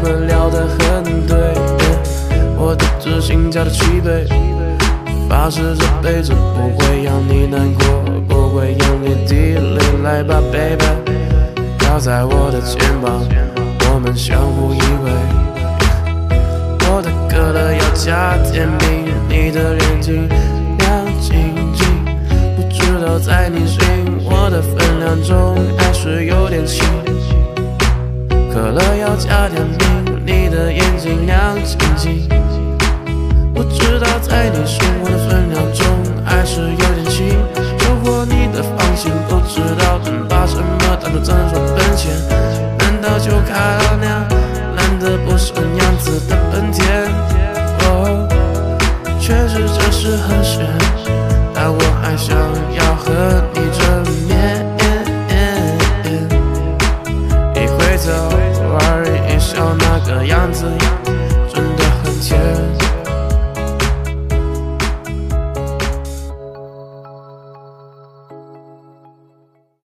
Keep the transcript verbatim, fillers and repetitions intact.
们聊得很对，我的知心加的七倍，发誓这辈子不会让你难过，不会眼泪滴泪。来吧 baby， 靠在我的肩膀，我们相互依偎。我的可乐要加甜蜜，你的眼睛亮晶晶，不知道在你心我的分量中还是有点轻。可乐要加甜蜜，你的眼睛亮晶晶，不知道在你心我的分量中还是有点轻。收获你的放心，不知道能把什么当作真说本钱，难道就开了辆烂得不像样子的本田？哦，确实这是很险，但我还想要和你证明。